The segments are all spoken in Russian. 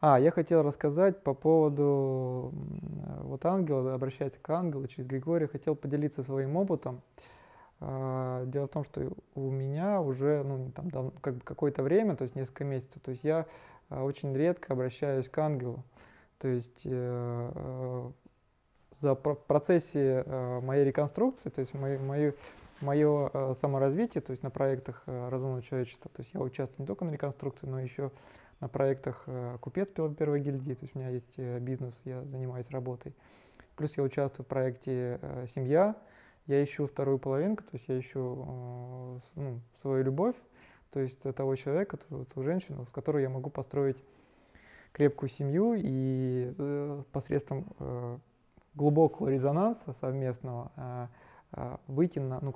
Я хотел рассказать по поводу вот ангела, обращаясь к ангелу через Григория, хотел поделиться своим опытом. Дело в том, что у меня уже как бы какое-то время, то есть несколько месяцев, то есть я очень редко обращаюсь к ангелу. То есть в процессе моей реконструкции, то есть мое саморазвитие, то есть на проектах разумного человечества, то есть я участвую не только на реконструкции, но еще на проектах «Купец первой гильдии», то есть у меня есть бизнес, я занимаюсь работой. Плюс я участвую в проекте «Семья», я ищу вторую половинку, то есть я ищу свою любовь, то есть того человека, ту женщину, с которой я могу построить крепкую семью и посредством глубокого резонанса совместного выйти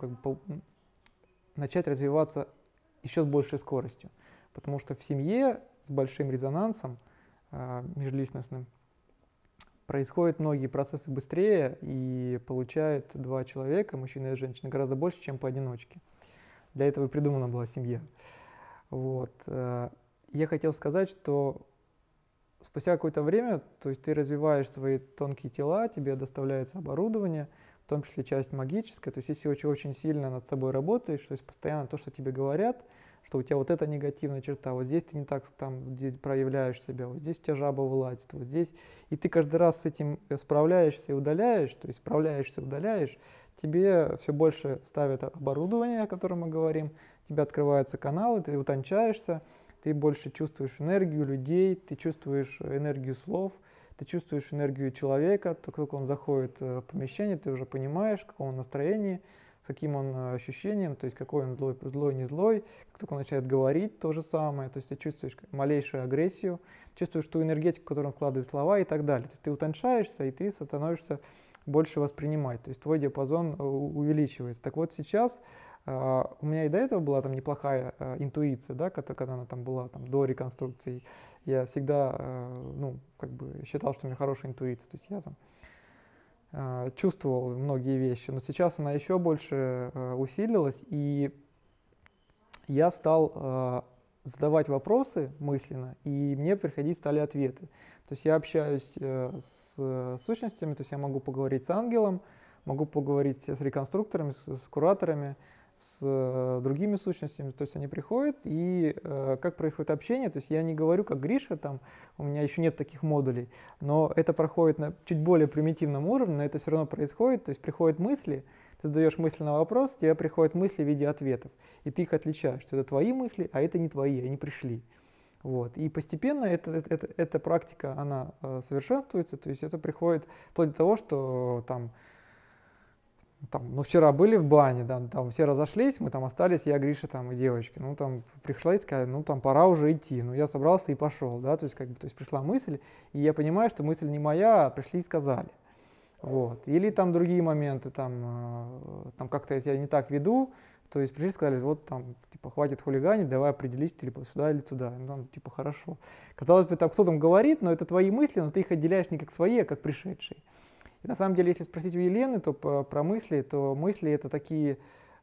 начать развиваться еще с большей скоростью. Потому что в семье с большим резонансом межличностным происходят многие процессы быстрее, и получает два человека, мужчина и женщина, гораздо больше, чем поодиночке. Для этого и придумана была семья. Вот. Я хотел сказать, что спустя какое-то время, то есть ты развиваешь свои тонкие тела, тебе доставляется оборудование, в том числе часть магическая, то есть если очень сильно над собой работаешь, то есть постоянно то, что тебе говорят, что у тебя вот эта негативная черта, вот здесь ты не так там проявляешь себя, вот здесь у тебя жаба вылазит, вот здесь, и ты каждый раз с этим справляешься и удаляешь, то есть справляешься и удаляешь, тебе все больше ставят оборудование, о котором мы говорим, тебе открываются каналы, ты утончаешься, ты больше чувствуешь энергию людей, ты чувствуешь энергию слов, ты чувствуешь энергию человека, только он заходит в помещение, ты уже понимаешь, в каком он настроении, с каким он ощущением, то есть какой он злой, не злой, как только он начинает говорить, то же самое, то есть ты чувствуешь малейшую агрессию, чувствуешь ту энергетику, которую он вкладывает в слова и так далее. То есть ты утоньшаешься, и ты становишься больше воспринимать, то есть твой диапазон увеличивается. Так вот сейчас у меня и до этого была там неплохая интуиция, да, когда она там была там, до реконструкции. Я всегда считал, что у меня хорошая интуиция. То есть я там чувствовал многие вещи, но сейчас она еще больше усилилась, и я стал задавать вопросы мысленно, и мне приходить стали ответы. То есть я общаюсь с сущностями, то есть я могу поговорить с ангелом, могу поговорить с реконструкторами, с кураторами, с другими сущностями, то есть они приходят, и как происходит общение, то есть я не говорю, как Гриша, там, у меня еще нет таких модулей, но это проходит на чуть более примитивном уровне, но это все равно происходит, то есть приходят мысли, ты задаешь мысленный вопрос, тебе приходят мысли в виде ответов, и ты их отличаешь, что это твои мысли, а это не твои, они пришли. Вот. И постепенно эта практика, она совершенствуется, то есть это приходит вплоть до того, что вчера были в бане, там все разошлись, мы там остались, я, Гриша там и девочка, пришла и сказали, пора уже идти, я собрался и пошел, да, то есть пришла мысль, и я понимаю, что мысль не моя, а пришли и сказали, вот, или там другие моменты, там как-то я себя не так веду, то есть пришли и сказали, вот там, хватит хулиганить, давай определись, сюда или туда, хорошо. Казалось бы, там кто там говорит, но это твои мысли, но ты их отделяешь не как свои, а как пришедшие. И на самом деле, если спросить у Елены, то про мысли, то мысли это такие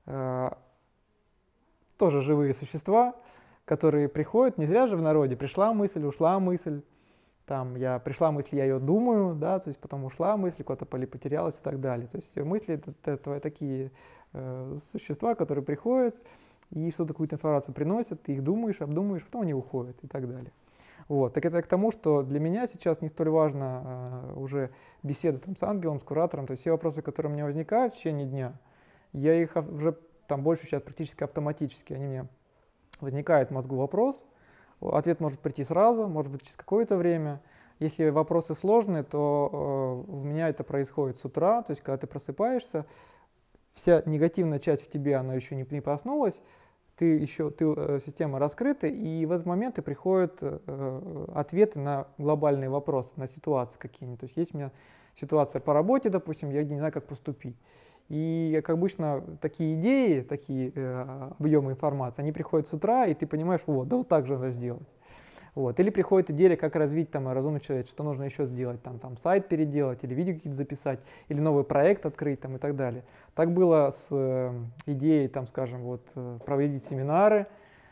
тоже живые существа, которые приходят, не зря же в народе, пришла мысль, ушла мысль, пришла мысль, я ее думаю, да, то есть потом ушла мысль, куда-то потерялась и так далее. То есть мысли это такие существа, которые приходят и что-то, какую-то информацию приносят, ты их думаешь, обдумываешь, потом они уходят и так далее. Вот. Так это к тому, что для меня сейчас не столь важно уже беседа с ангелом, с куратором, то есть все вопросы, которые у меня возникают в течение дня, я их уже большую часть практически автоматически, они у меня возникает в мозгу вопрос, ответ может прийти сразу, может быть через какое-то время. Если вопросы сложные, то у меня это происходит с утра, то есть когда ты просыпаешься, вся негативная часть в тебе, она еще не проснулась, система раскрыта, и в этот момент и приходят ответы на глобальные вопросы, на ситуации какие-нибудь. То есть у меня ситуация по работе, допустим, я не знаю, как поступить. И, как обычно, такие идеи, такие объемы информации, они приходят с утра, и ты понимаешь, вот так же надо сделать. Вот. Или приходит идея, как развить разумный человек, что нужно еще сделать, сайт переделать, или видео какие-то записать, или новый проект открыть и так далее. Так было с идеей, проводить семинары,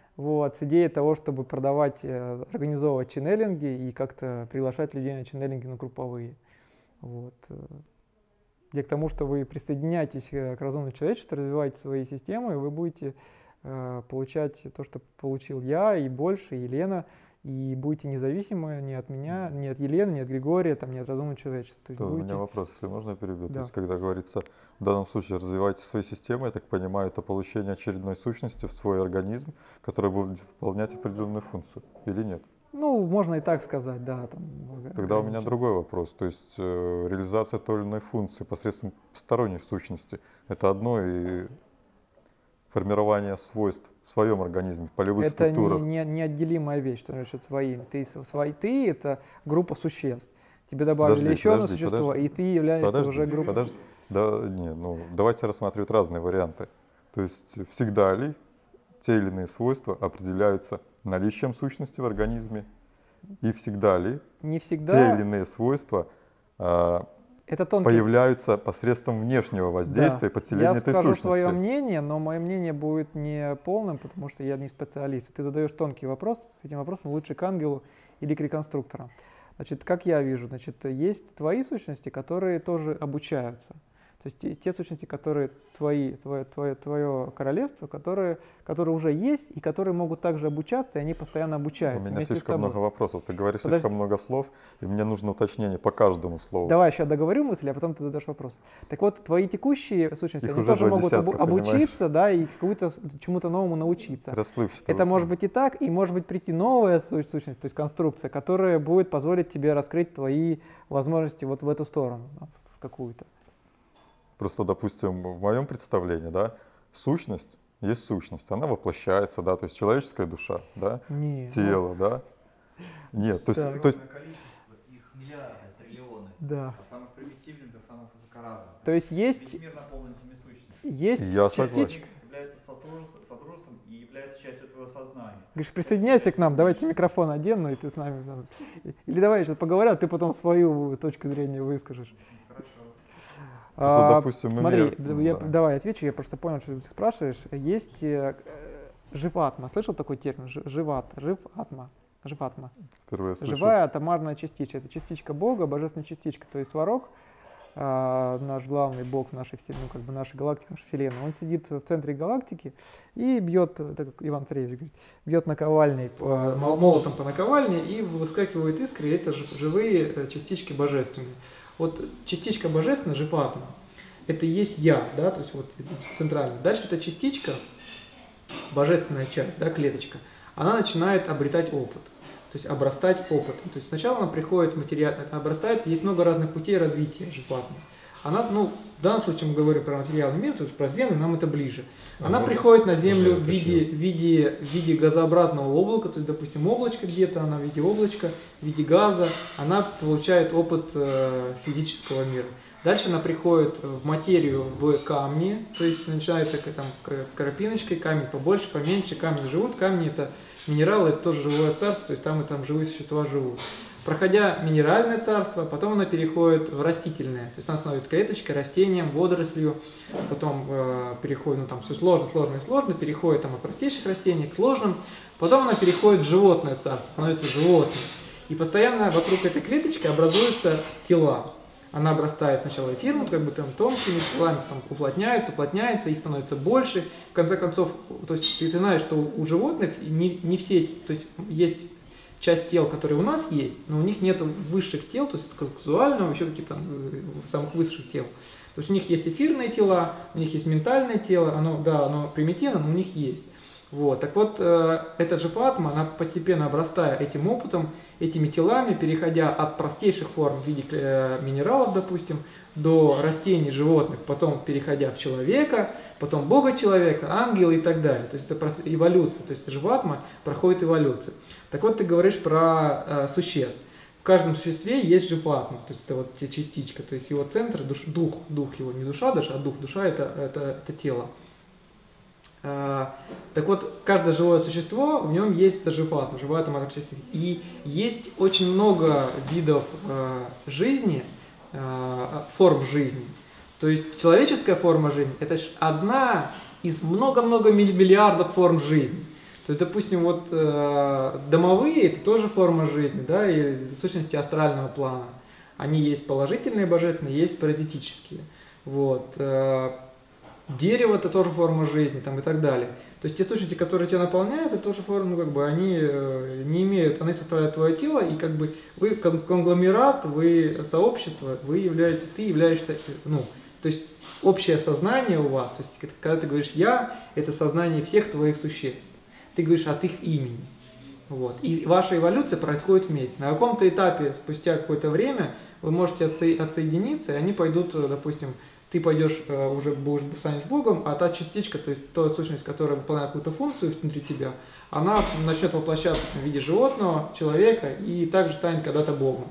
вот, с идеей того, чтобы продавать, организовывать ченнелинги и как-то приглашать людей на ченнелинги, на групповые. Вот. Я к тому, что вы присоединяетесь к разумному человечеству, развиваете свои системы, и вы будете получать то, что получил я, и больше, и Елена, и будете независимы ни от меня, ни от Елены, ни от Григория, там, ни от разумного человечества. То есть У будете... меня вопрос, если можно, перебью. Да. То есть, когда говорится, в данном случае развивайте свои системы, я так понимаю, это получение очередной сущности в свой организм, которая будет выполнять определенную функцию, или нет? Ну, можно и так сказать, да. Там, Тогда у меня другой вопрос. То есть реализация той или иной функции посредством сторонней сущности – это одно, и формирование свойств в своем организме, полевых структурах. Это неотделимая вещь, что значит своим. Ты – это группа существ. Тебе добавили еще одно существо, и ты являешься уже группой. Да, не, ну, давайте рассматривать разные варианты. То есть всегда ли те или иные свойства определяются наличием сущности в организме, и всегда ли не всегда те или иные свойства это появляются посредством внешнего воздействия и подселения этой сущности? Я скажу свое мнение, но мое мнение будет не полным, потому что я не специалист. Ты задаешь тонкий вопрос, с этим вопросом лучше к ангелу или к реконструкторам. Значит, как я вижу, значит, есть твои сущности, которые тоже обучаются. То есть те сущности, которые твое королевство, которые уже есть и которые могут также обучаться, и они постоянно обучаются. У меня слишком много вопросов, ты говоришь слишком много слов, и мне нужно уточнение по каждому слову. Давай сейчас договорю мысль, а потом ты задашь вопрос. Так вот, твои текущие сущности, они тоже могут обучиться, да, и чему-то новому научиться. Расплывчато. Это может быть и так, и может быть прийти новая сущность, то есть конструкция, которая будет позволить тебе раскрыть твои возможности вот в эту сторону, в какую-то. Просто, допустим, в моем представлении, да, сущность есть сущность, она воплощается, да, то есть человеческая душа, да, тело, да. Нет, то есть количество, их миллиарды, триллионы. Да. От самых примитивных до самых высокоразумных. То есть Весь мир наполнен этими сущностями. Есть частичка, является содружеством и является частью твоего сознания. Говоришь, присоединяйся к нам, давайте микрофон одену, и ты с нами. Или давай сейчас поговорят, ты потом свою точку зрения выскажешь. Допустим, смотри, давай отвечу, я просто понял, что ты спрашиваешь. Есть живатма, слышал такой термин? Живатма. Живая атомарная частичка. Это частичка Бога, божественная частичка. То есть Сварог, наш главный Бог в нашей вселенной, как бы нашей галактики, нашей вселенной, он сидит в центре галактики и бьет, так как Иван Царевич говорит, бьет наковальней, молотом по наковальне, и выскакивают искры, и это живые частички божественные. Вот частичка божественная, живатма, это и есть я, да, то есть вот центральная. Дальше эта частичка, божественная часть, да, клеточка, она начинает обретать опыт, то есть обрастать опытом. То есть сначала она приходит в материал, обрастает, есть много разных путей развития живатмы. Она, ну, в данном случае мы говорим про материальный мир, то есть про Землю, нам это ближе. Она приходит на Землю в виде газообразного облака, то есть, допустим, облачко где-то, она в виде облачка, в виде газа, она получает опыт физического мира. Дальше она приходит в материю в камни, то есть начинается там крапиночкой, камень побольше, поменьше, камни живут, камни это минералы, это тоже живое царство, то есть там и там живые существа живут. Проходя минеральное царство, потом она переходит в растительное, то есть она становится клеточкой, растением, водорослью, потом переходит, ну там все сложно, переходит там от простейших растений к сложным, потом она переходит в животное царство, становится животным. И постоянно вокруг этой клеточки образуются тела. Она обрастает сначала эфиром, как бы там тонкими телами, потом уплотняется, их становится больше. В конце концов, то есть ты знаешь, что у животных не все, то есть есть часть тел, которые у нас есть, но у них нет высших тел, то есть казуального, еще каких-то самых высших тел. То есть у них есть эфирные тела, у них есть ментальное тело, оно примитивно, но у них есть. Вот. Так вот, эта живатма, она постепенно обрастая этим опытом, этими телами, переходя от простейших форм в виде минералов, допустим, до растений, животных, потом переходя в человека, потом бога-человека, ангела и так далее. То есть это эволюция, то есть живатма проходит эволюцию. Так вот, ты говоришь про существ. В каждом существе есть живатма, то есть это вот частичка, то есть его центр, дух его, не душа даже, а дух. Душа это тело. Так вот, каждое живое существо, в нем есть эта живатма, живая атомарная частичка. И есть очень много видов жизни, форм жизни. То есть человеческая форма жизни – это одна из много-много миллиардов форм жизни. То То есть, допустим, вот домовые – это тоже форма жизни, да, и сущности астрального плана. Они есть положительные, божественные, есть паразитические. Вот. Дерево – это тоже форма жизни, там, и так далее. То есть те сущности, которые тебя наполняют, это тоже форма, ну, как бы, они не имеют, они составляют твое тело, и как бы вы конгломерат, вы сообщество, ты являешься, ну, то есть общее сознание у вас, то есть когда ты говоришь «я», это сознание всех твоих существ. Ты говоришь от их имени. Вот. И ваша эволюция происходит вместе. На каком-то этапе, спустя какое-то время, вы можете отсоединиться, и они пойдут, допустим, ты пойдешь, уже станешь Богом, а та частичка, то есть та сущность, которая выполняет какую-то функцию внутри тебя, она начнет воплощаться в виде животного, человека, и также станет когда-то Богом.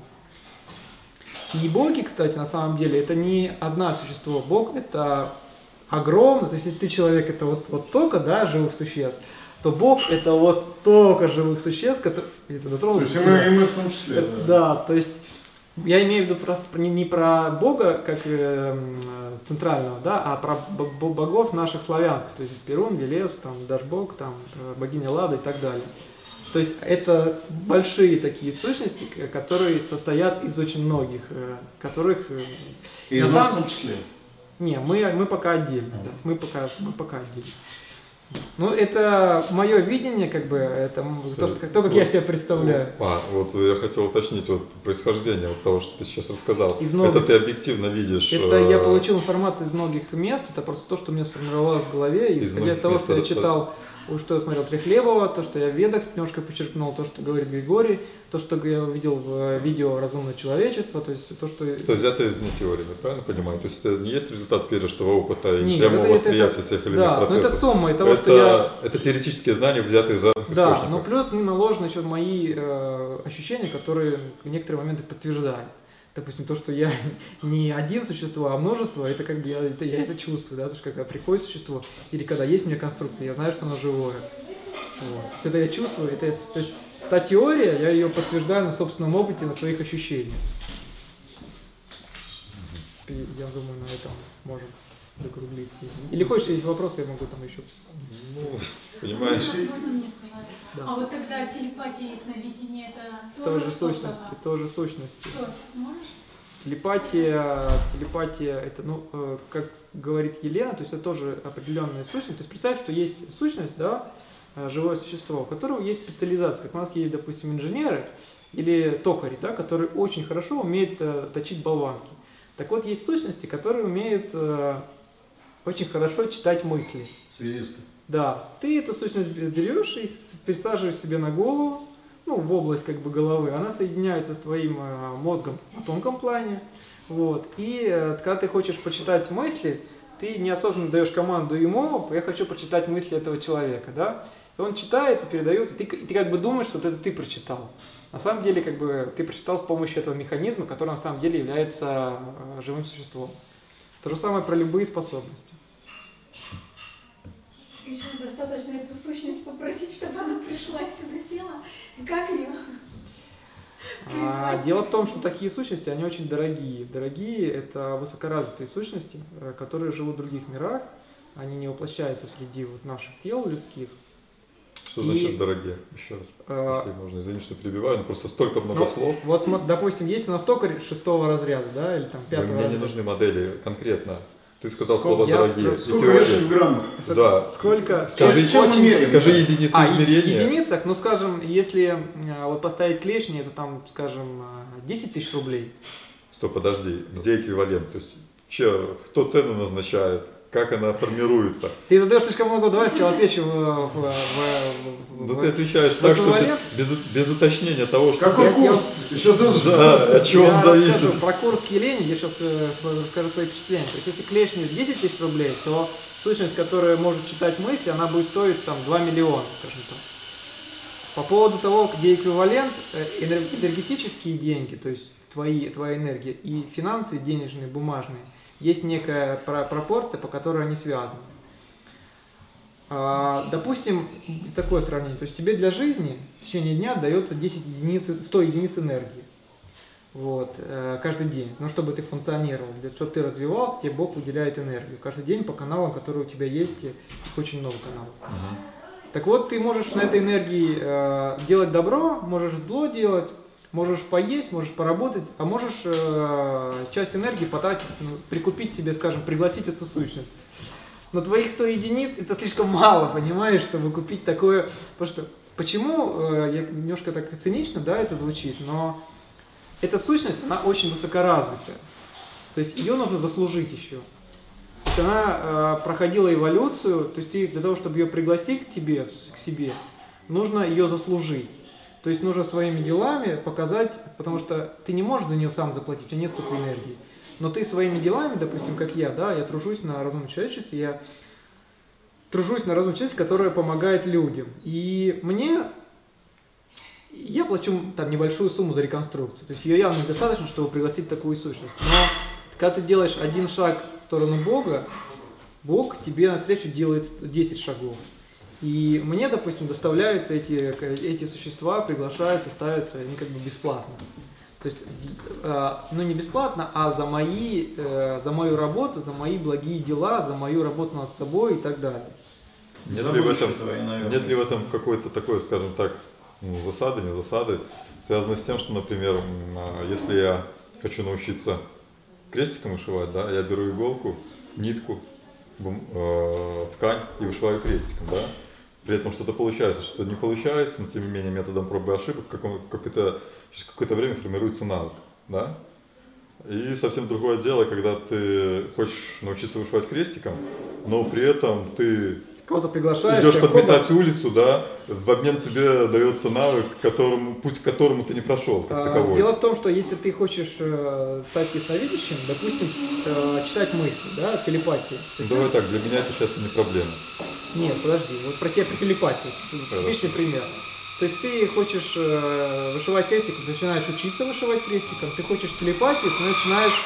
И боги, кстати, на самом деле, это не одно существо. Бог – это огромный, то есть если ты человек, это вот только, да, живых существ, то Бог – это вот только живых существ, которые… Это дотронулся. То есть и мы в том числе. Да, то есть я имею в виду просто не про Бога как центрального, да, а про богов наших славянских, то есть Перун, Велес, там, Дашбог, там, богиня Лада и так далее. То есть это большие такие сущности, которые состоят из очень многих, которых… И из нас в том числе. Не, мы пока отдельно, да, мы пока отдельно. Ну, это мое видение, как бы, это то, как я себя представляю. Вот я хотел уточнить вот происхождение вот того, что ты сейчас рассказал. Многих, это ты объективно видишь? Это я получил информацию из многих мест, это просто то, что у меня сформировалось в голове, исходя из того, что я читал, что я смотрел Трехлебова, то, что я в Ведах немножко почерпнул, то, что говорит Григорий, то, что я увидел в видео «Разумное человечество», то есть то, что… Что взято из теории, я правильно понимаю? То есть это не есть результат пережитого опыта и Нет, прямого восприятия всех или иных процессов? Да, но это сумма того, что я… Это теоретические знания, взятые из разных источников. Да, но плюс наложены еще мои ощущения, которые в некоторые моменты подтверждают. Допустим, то, что я не один существо, а множество, это как бы я это чувствую, да, потому что когда приходит существо, или когда есть у меня конструкция, я знаю, что оно живое. Вот. То есть это я чувствую, та теория, я ее подтверждаю на собственном опыте, на своих ощущениях. Я думаю, на этом можем закруглиться. Или хочешь, есть вопросы, я могу там еще… Ну, понимаешь? Можно мне сказать? Да. А вот тогда телепатия и сновидение это тоже сущности. Что? Можешь? Телепатия это, ну, как говорит Елена, то есть это тоже определенная сущность. То есть представь, что есть сущность, да, живое существо, у которого есть специализация. Как у нас есть, допустим, инженеры или токари, да, которые очень хорошо умеют точить болванки. Так вот, есть сущности, которые умеют очень хорошо читать мысли. Связисты. Да, ты эту сущность берешь и присаживаешь себе на голову, ну, в область как бы головы, она соединяется с твоим мозгом на тонком плане, вот, и когда ты хочешь почитать мысли, ты неосознанно даешь команду ему, я хочу прочитать мысли этого человека, да, и он читает и передает, и ты как бы думаешь, что это ты прочитал. На самом деле, как бы, ты прочитал с помощью этого механизма, который на самом деле является живым существом. То же самое про любые способности. Еще достаточно эту сущность попросить, чтобы она пришла и сюда села. Как ее призвать? Дело в том, что такие сущности, они очень дорогие. Дорогие – это высокоразвитые сущности, которые живут в других мирах. Они не воплощаются среди вот наших тел людских. Что значит дорогие? Еще раз, если можно, извини, что перебиваю, но просто столько много слов. Вот, допустим, есть у нас токарь 6-го разряда, да, или там 5-го разряда. Мне не нужны модели конкретно. Ты сказал слово «дорогие». Сколько вешать в граммах? Да. Сколько? Скажи единицу измерения. В единицах, ну, скажем, если вот поставить клешни, это там, скажем, 10 тысяч рублей. Стоп, подожди, где эквивалент? То есть, кто цену назначает? Как она формируется? Ты задаешь слишком много, давай сначала отвечу Да ты отвечаешь так, что без уточнения того, что… Какой курс? Еще должен. Да, от чего он зависит. Скажу, про курс Елене, я сейчас расскажу свои впечатления. То есть, если клешни 10 тысяч рублей, то сущность, которая может читать мысли, она будет стоить там 2 миллиона, скажем так. По поводу того, где эквивалент, энергетические деньги, то есть твоя энергия, и финансы денежные, бумажные, есть некая пропорция, по которой они связаны. Допустим, такое сравнение. То есть тебе для жизни в течение дня дается 100 единиц энергии. Вот, каждый день. Но чтобы ты функционировал, чтобы ты развивался, тебе Бог выделяет энергию. Каждый день по каналам, которые у тебя есть, их очень много каналов. Так вот, ты можешь на этой энергии делать добро, можешь зло делать, можешь поесть, можешь поработать, а можешь часть энергии потратить, прикупить себе, скажем, пригласить эту сущность. Но твоих 100 единиц это слишком мало, понимаешь, чтобы купить такое. Потому что, почему, я немножко так цинично, да, это звучит, но эта сущность, она очень высокоразвитая. То есть ее нужно заслужить еще. То есть она проходила эволюцию, то есть ты для того, чтобы ее пригласить к тебе, к себе, нужно ее заслужить. То есть нужно своими делами показать, потому что ты не можешь за нее сам заплатить, у тебя нет столько энергии. Но ты своими делами, допустим, как я, да, я тружусь на разумном человечестве, я тружусь на разумном человечестве, которое помогает людям. И я плачу там небольшую сумму за реконструкцию. То есть ее явно недостаточно, чтобы пригласить такую сущность. Но когда ты делаешь один шаг в сторону Бога, Бог тебе навстречу делает 10 шагов. И мне, допустим, доставляются эти существа, приглашаются, ставятся, они как бы бесплатно. То есть, ну не бесплатно, а за мою работу, за мои благие дела, за мою работу над собой и так далее. Нет ли в этом какой-то такой, скажем так, засады, не засады, связанной с тем, что, например, если я хочу научиться крестиком вышивать, да, я беру иголку, нитку, ткань и вышиваю крестиком, да. При этом что-то получается, что-то не получается, но тем не менее методом пробы и ошибок через какое-то время формируется навык, да. И совсем другое дело, когда ты хочешь научиться вышивать крестиком, но при этом ты кого-то приглашаешь, идешь подметать улицу, да, в обмен тебе дается навык, путь к которому ты не прошел, как таковой. Дело в том, что если ты хочешь стать ясновидящим, допустим, читать мысли, да, телепатию. Давай так, для меня это сейчас не проблема. Нет, подожди, вот про тебя про телепатию. Типичный пример. То есть ты хочешь вышивать крестиком, ты начинаешь учиться вышивать крестиком, ты хочешь телепатию, ты начинаешь...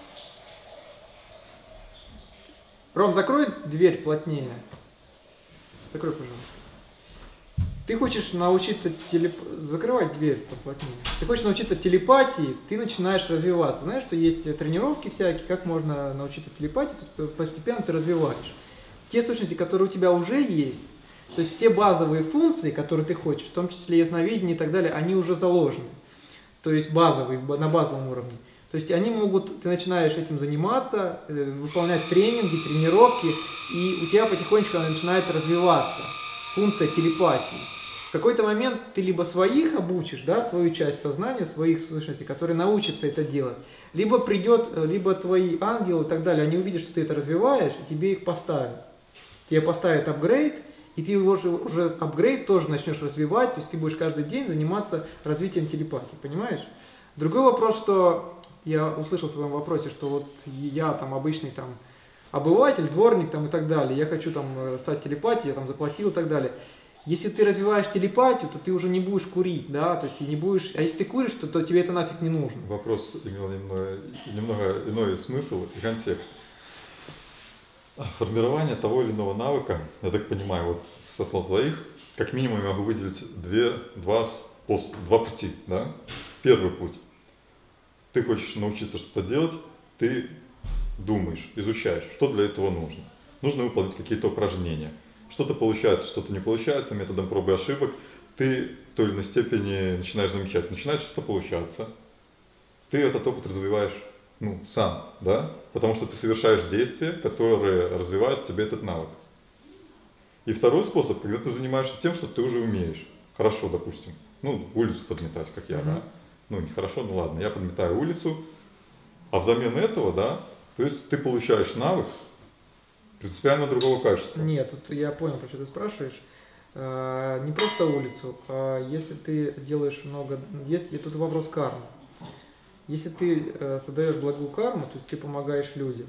Ром, закрой дверь плотнее. Закрой, пожалуйста. Ты хочешь научиться закрывать дверь поплотнее. Ты хочешь научиться телепатии, ты начинаешь развиваться. Знаешь, что есть тренировки всякие, как можно научиться телепатии, то есть постепенно ты развиваешь. Те сущности, которые у тебя уже есть, то есть все базовые функции, которые ты хочешь, в том числе ясновидение и так далее, они уже заложены. То есть базовые, на базовом уровне. То есть они могут, ты начинаешь этим заниматься, выполнять тренинги, тренировки, и у тебя потихонечку она начинает развиваться. Функция телепатии. В какой-то момент ты либо своих обучишь, да, свою часть сознания, своих сущностей, которые научатся это делать, либо либо твои ангелы и так далее, они увидят, что ты это развиваешь, и тебе их поставят. Тебе поставят апгрейд, и ты уже апгрейд тоже начнешь развивать, то есть ты будешь каждый день заниматься развитием телепатии, понимаешь? Другой вопрос, что я услышал в твоем вопросе, что вот я там обычный там обыватель, дворник там и так далее, я хочу там стать телепатией, я там заплатил и так далее. Если ты развиваешь телепатию, то ты уже не будешь курить, да, то есть не будешь, а если ты куришь, то тебе это нафиг не нужно. Вопрос имел немного иной смысл и контекст. Формирование того или иного навыка, я так понимаю, вот со слов твоих, как минимум я могу выделить два пути, да? Первый путь. Ты хочешь научиться что-то делать, ты думаешь, изучаешь, что для этого нужно. Нужно выполнить какие-то упражнения. Что-то получается, что-то не получается, методом пробы и ошибок. Ты в той или иной степени начинаешь замечать, начинает что-то получаться. Ты этот опыт развиваешь сам, да? Потому что ты совершаешь действия, которые развивают в тебе этот навык. И второй способ, когда ты занимаешься тем, что ты уже умеешь. Хорошо, допустим, улицу подметать, как я, да? Не хорошо, ладно, я подметаю улицу, а взамен этого, да, то есть ты получаешь навык принципиально другого качества. Нет, тут я понял, про что ты спрашиваешь. Не просто улицу, а если ты делаешь много, и тут вопрос кармы. Если ты создаешь благую карму, то есть ты помогаешь людям,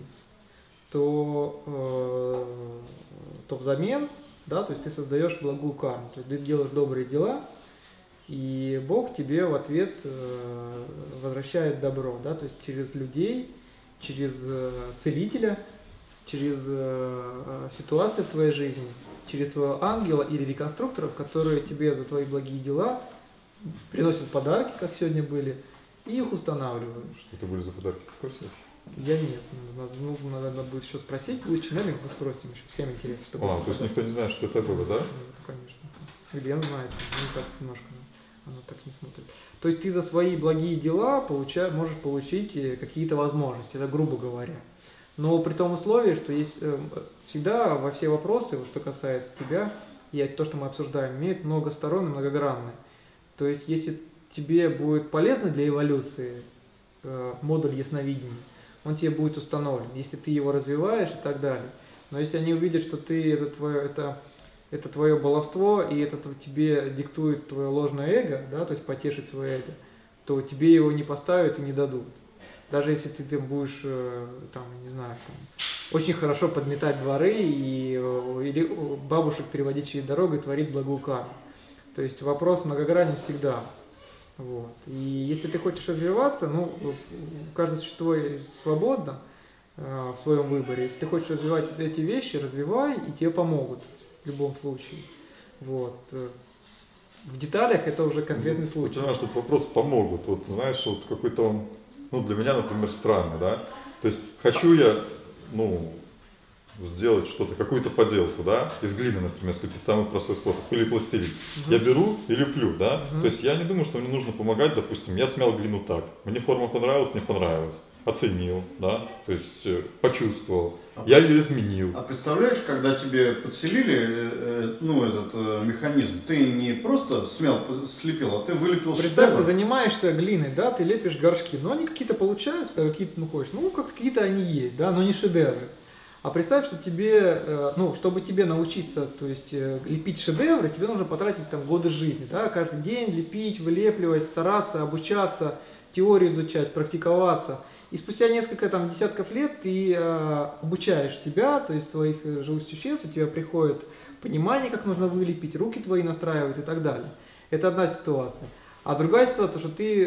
то взамен, да, то есть ты создаешь благую карму, то есть ты делаешь добрые дела, и Бог тебе в ответ возвращает добро, да, то есть через людей, через целителя, через ситуации в твоей жизни, через твоего ангела или реконструкторов, которые тебе за твои благие дела приносят подарки, как сегодня были, и их устанавливают. Что это были за подарки? Я нет. Надо будет еще спросить, будет чиновник, мы спросим еще, всем интересно. Чтобы То есть никто не знает, что это было, да? Конечно. Илья знает, не так немножко, она так не смотрит. То есть ты за свои благие дела можешь получить какие-то возможности, это грубо говоря. Но при том условии, что есть всегда во все вопросы, что касается тебя, и то, что мы обсуждаем, имеет много сторон и многогранные. То есть если тебе будет полезно для эволюции модуль ясновидения, он тебе будет установлен, если ты его развиваешь и так далее. Но если они увидят, что ты это твое баловство, и это тебе диктует твое ложное эго, да, то есть потешить свое эго, то тебе его не поставят и не дадут. Даже если ты будешь, там, не знаю, там, очень хорошо подметать дворы или бабушек переводить через дорогу и творить благую карму. То есть вопрос многогранен всегда. Вот. И если ты хочешь развиваться, каждое существо свободно в своем выборе. Если ты хочешь развивать эти вещи, развивай, и тебе помогут в любом случае. Вот. В деталях это уже конкретный случай. Понимаешь, этот вопрос помогут. Вот знаешь, вот какой-то он, для меня, например, странный, да? То есть хочу я, сделать что-то, какую-то поделку, да, из глины, например, слепить, самый простой способ, или пластилин. Я беру и леплю, да, то есть я не думаю, что мне нужно помогать, допустим, я смял глину так, мне форма понравилась, не понравилась, оценил, да, то есть почувствовал, я ее изменил. А представляешь, когда тебе подселили, этот механизм, ты не просто слепил, а ты вылепил. Представь, ты занимаешься глиной, да, ты лепишь горшки, но они какие-то получаются, какие-то, хочешь, какие-то они есть, да, но не шедевры. А представь, что тебе, чтобы тебе научиться, то есть лепить шедевры, тебе нужно потратить там годы жизни, да, каждый день лепить, вылепливать, стараться, обучаться, теорию изучать, практиковаться. И спустя несколько десятков лет ты обучаешь себя, то есть своих живых существ, у тебя приходит понимание, как нужно вылепить, руки твои настраивают и так далее. Это одна ситуация. А другая ситуация, что ты,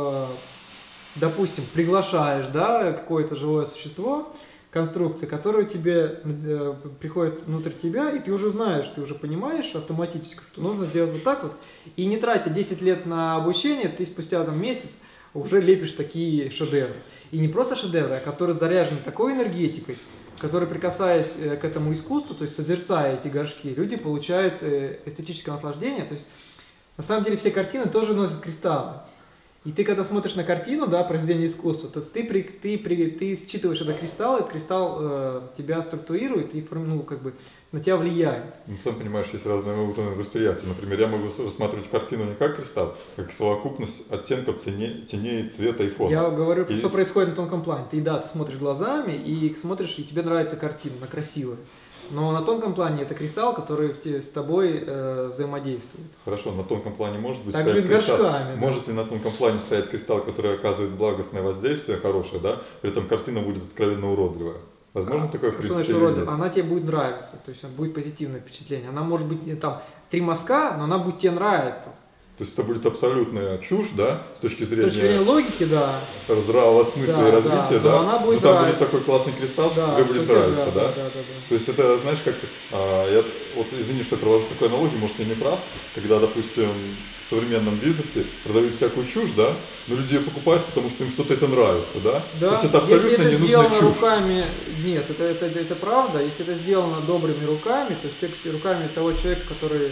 допустим, приглашаешь, да, какое-то живое существо, конструкции, которые тебе приходят внутрь тебя, и ты уже знаешь, ты уже понимаешь автоматически, что нужно сделать вот так вот, и не тратя 10 лет на обучение, ты спустя месяц уже лепишь такие шедевры. И не просто шедевры, а которые заряжены такой энергетикой, которые, прикасаясь к этому искусству, то есть созерцая эти горшки, люди получают эстетическое наслаждение. То есть на самом деле все картины тоже носят кристаллы. И ты, когда смотришь на картину, да, произведение искусства, то ты считываешь этот кристалл тебя структурирует и на тебя влияет. Сам понимаешь, есть разные уровни восприятия. Например, я могу рассматривать картину не как кристалл, как совокупность оттенков, теней, цвета и формы. Я говорю, что происходит на тонком плане. Ты смотришь глазами и смотришь, и тебе нравится картина, она красивая. Но на тонком плане это кристалл, который с тобой взаимодействует. Хорошо, на тонком плане может быть стоять кристалл. Горшками, может ли на тонком плане стоять кристалл, который оказывает благостное воздействие, хорошее, да? При этом картина будет откровенно уродливая. Возможно такое впечатление? Она тебе будет нравиться, то есть будет позитивное впечатление. Она может быть там 3 мазка, но она будет тебе нравиться. То есть это будет абсолютная чушь, да, с точки зрения логики, да. Здравого смысла и развития, да. Она будет но там будет такой классный кристалл, что тебе будет нравиться, да? Да. То есть это, знаешь, как, извини, что я провожу такую аналогию, может, я не прав, когда, допустим, в современном бизнесе продают всякую чушь, да, но люди ее покупают, потому что им что-то это нравится, да? Да. То есть это абсолютно если это сделано чушь. Руками, нет, это правда, если это сделано добрыми руками, то есть руками того человека, который,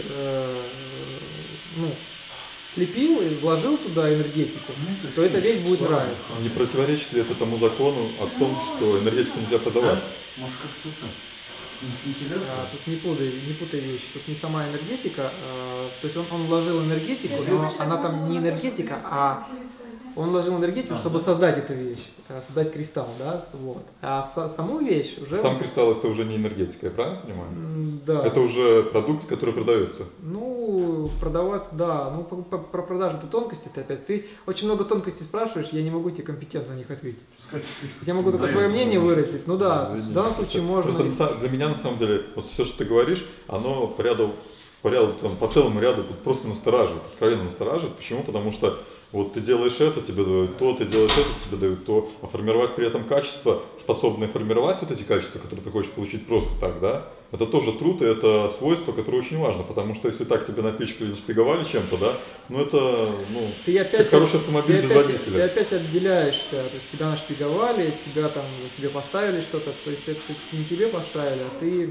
слепил и вложил туда энергетику, то эта вещь будет нравиться. Не противоречит ли это тому закону о том, что энергетику нельзя продавать? Может, как-то тут не путай вещи, тут не сама энергетика, то есть он вложил энергетику, но она там не энергетика, а он вложил энергетику, чтобы создать эту вещь, создать кристалл, да, вот. А саму вещь уже... Сам кристалл это уже не энергетика, я правильно понимаю? Да. Это уже продукт, который продается. Продаваться, да. Про продажу это тонкости, ты очень много тонкостей спрашиваешь, я не могу тебе компетентно на них ответить. Я могу только свое мнение выразить. В данном случае можно... Просто для меня, на самом деле, вот все, что ты говоришь, оно по целому ряду просто настораживает, откровенно настораживает. Почему? Потому что вот ты делаешь это, тебе дают то, ты делаешь это, тебе дают то, а формировать при этом качества, способные формировать вот эти качества, которые ты хочешь получить просто так, да, это тоже труд, и это свойство, которое очень важно, потому что если так тебе напичкали, нашпиговали чем-то, да, ну это, ну, ты опять, как хороший автомобиль без водителя. Ты опять отделяешься, то есть тебя нашпиговали, тебе поставили что-то, то есть это не тебе поставили, а ты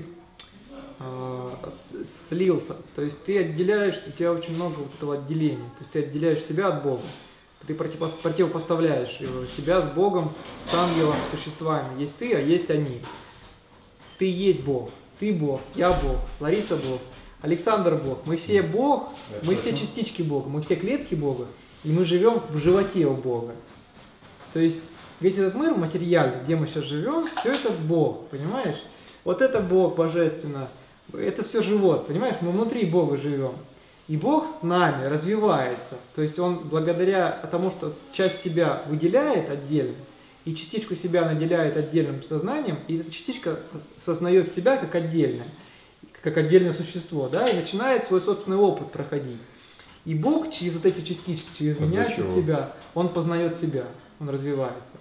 слился, то есть ты отделяешься, у тебя очень много вот этого отделения, то есть ты отделяешь себя от Бога, ты противопоставляешь себя с Богом, с ангелом, с существами, есть ты, а есть они, ты есть Бог, ты Бог, я Бог, Лариса Бог, Александр Бог, мы все Бог, мы все частички Бога, мы все клетки Бога, и мы живем в животе у Бога, то есть весь этот мир материальный, где мы сейчас живем, все это Бог, понимаешь? Вот это Бог божественно, это все живот, понимаешь? Мы внутри Бога живем. И Бог с нами развивается. То есть Он благодаря тому, что часть себя выделяет отдельно, и частичку себя наделяет отдельным сознанием, и эта частичка сознает себя как отдельное существо, да, и начинает свой собственный опыт проходить. И Бог через вот эти частички, через меня, через тебя, Он познает себя, Он развивается.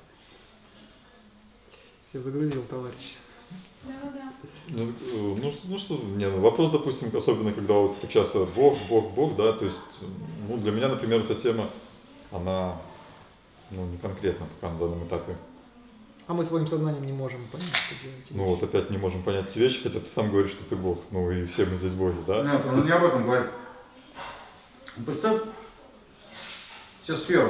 Все загрузил, товарищ. Да. Ну что, вопрос, допустим, особенно когда вот так часто Бог, да, то есть, ну, для меня, например, эта тема, она, ну, не конкретно пока на данном этапе. А мы своим сознанием не можем понять, что делать. Ну вот опять не можем понять эти вещи, хотя ты сам говоришь, что ты Бог, ну и все мы здесь боги, да? Нет, он не об этом говорит. Представь себе сферу.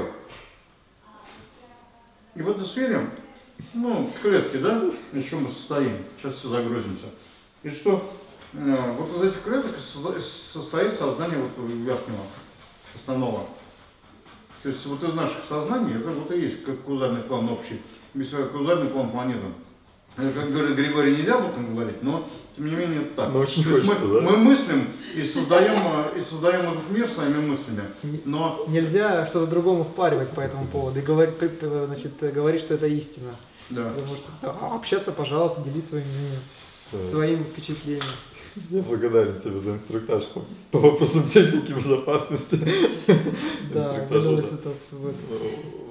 И в этой сфере, ну, в клетке, да, из чего мы состоим, сейчас все загрузимся. И что вот из этих клеток состоит сознание вот верхнего, основного. То есть вот из наших сознаний, это вот и есть как каузальный план общий, каузальный план планеты. Это, как Григорий, нельзя об этом говорить, но тем не менее это так. Но очень хочется, мы мыслим и создаем этот мир своими мыслями. Но нельзя что-то другому впаривать по этому поводу и говорить, что это истина. Да. Потому что общаться, пожалуйста, делись своим мнением, своим впечатлением. Я благодарен тебе за инструктаж по вопросам техники безопасности. Да, вылилось это в